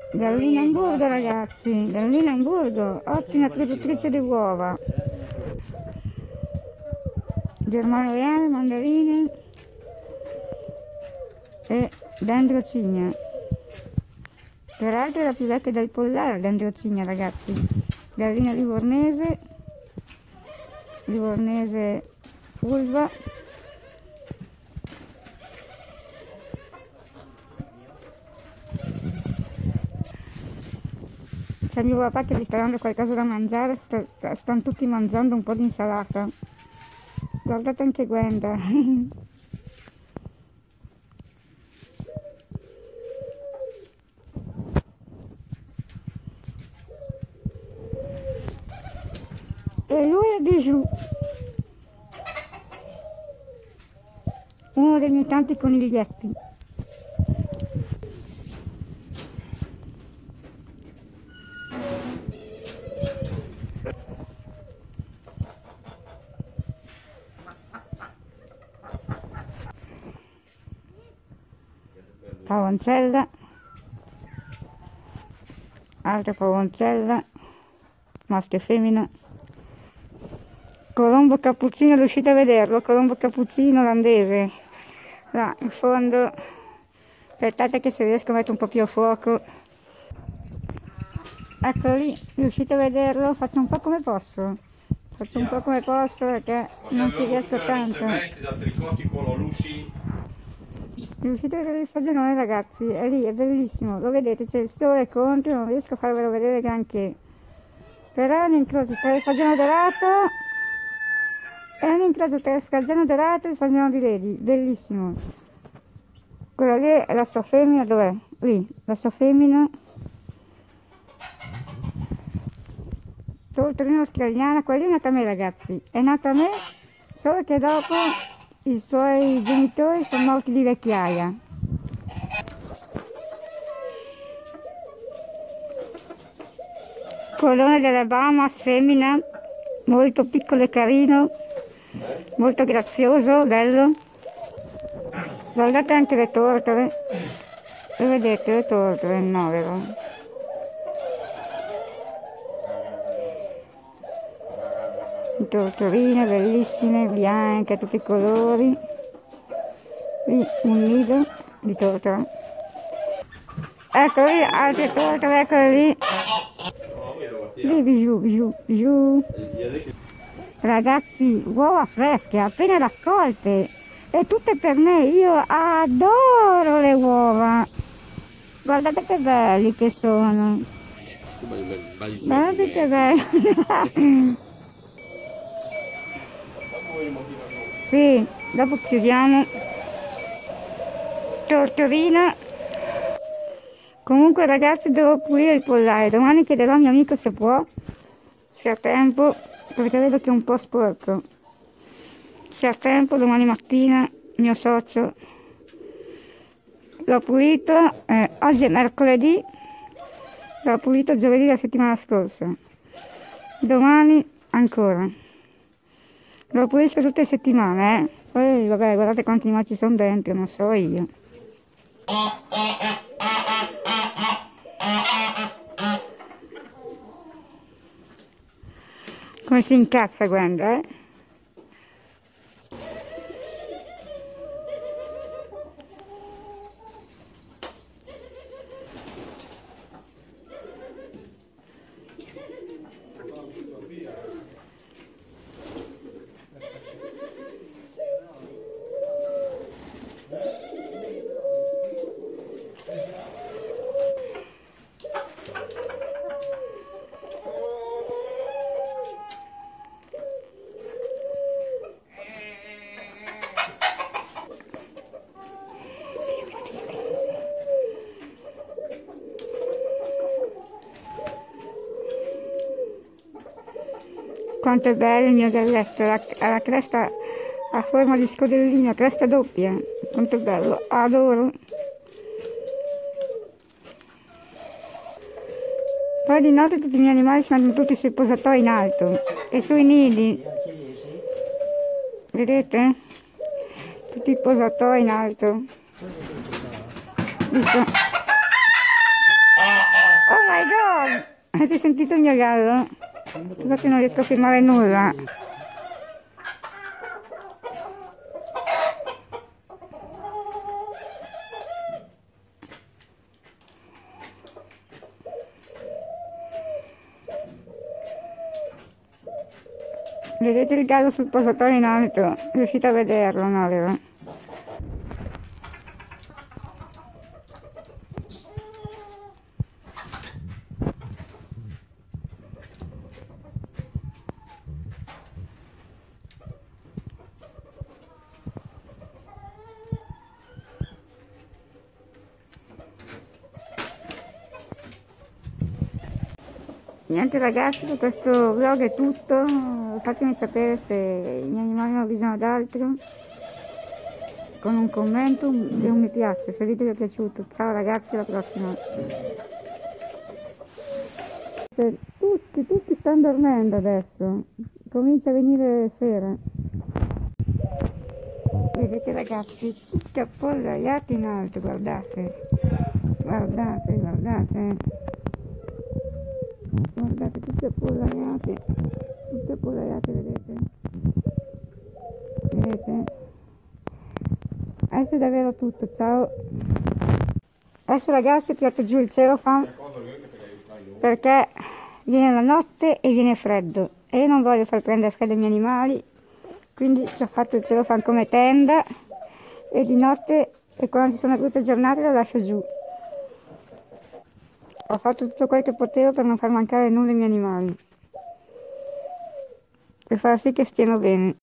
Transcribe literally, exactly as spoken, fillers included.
Gallina Amburgo, ragazzi, gallina Amburgo, ottima produttrice di uova. Germano reale, mandarine e dendrocigna. Peraltro è la più vecchia del pollare, dendrocigna, ragazzi. Gallina livornese, livornese fulva. C'è mio papà che gli sta dando qualcosa da mangiare, sta, stanno tutti mangiando un po' di insalata. Guardate anche Gwenda. E lui è Bijou, uno dei miei tanti coniglietti. Pavoncella, altra pavoncella, maschio e femmina. Colombo cappuccino, riuscite a vederlo? Colombo cappuccino olandese, là in fondo. Aspettate che se riesco a mettere un po' più a fuoco. Eccolo lì, riuscite a vederlo? Faccio un po' come posso, faccio un po' come posso perché non ci riesco tanto. Riuscite a vedere il stagionone, ragazzi? È lì, è bellissimo, lo vedete, c'è il sole contro, non riesco a farvelo vedere granché. Però è un incrocio tra il fagiano dorato, è un incrocio tra il fagiano dorato e il fagiano di Lady, bellissimo. Quella lì è la sua femmina, dov'è? Lì, la sua femmina. Tortolino australiana, quella lì è nata a me, ragazzi, è nata a me, solo che dopo i suoi genitori sono morti di vecchiaia. Colone delle Bahamas, femmina, molto piccolo e carino, molto grazioso, bello. Guardate anche le tortole, le vedete le tortole? No, vero? Tortoline bellissime, bianche, tutti i colori. Lì un nido di tortola. Ecco lì, altre tortole, eccole lì. Lì, Bijou, Bijou, Bijou. Ragazzi, uova fresche, appena raccolte. E tutte per me, io adoro le uova. Guardate che belli che sono. Guardate che belli. Sì, dopo chiudiamo. Tortolina. Comunque ragazzi, devo pulire il pollare. Domani chiederò al mio amico se può, se ha tempo, perché vedo che è un po' sporco. Se ha tempo, domani mattina, mio socio l'ho pulito. Eh, oggi è mercoledì, l'ho pulito giovedì la settimana scorsa. Domani ancora. Lo pulisco tutte le settimane, eh. Poi vabbè, guardate quanti animali ci sono dentro, non so io. Come si incazza Gwenda, eh? Quanto è bello il mio galletto, ha la cresta a forma di scodellino, cresta doppia, quanto è bello, adoro. Poi di notte tutti i miei animali si mettono tutti sui posatoi in alto e sui nidi, vedete? Tutti i posatoi in alto. Visto? Avete sentito il mio gallo? Scusate, non riesco a filmare nulla. Vedete il gallo sul posatoio in alto? Riuscite a vederlo, no, vero? Niente ragazzi, per questo vlog è tutto, fatemi sapere se i miei animali hanno bisogno d'altro con un commento e un mi piace se il video vi è piaciuto. Ciao ragazzi, alla prossima. Tutti, tutti stanno dormendo adesso, comincia a venire sera. Vedete ragazzi, tutti appollaiati in alto, guardate, guardate, guardate. Guardate, tutti appollaiati, tutti appollaiati, vedete? Vedete? Adesso è davvero tutto, ciao! Adesso ragazzi ho tirato giù il celofan perché viene la notte e viene freddo e io non voglio far prendere freddo ai miei animali, quindi ci ho fatto il celofan come tenda e di notte e quando ci sono brutte giornate lo lascio giù. Ho fatto tutto quel che potevo per non far mancare nulla ai miei animali, per far sì che stiano bene.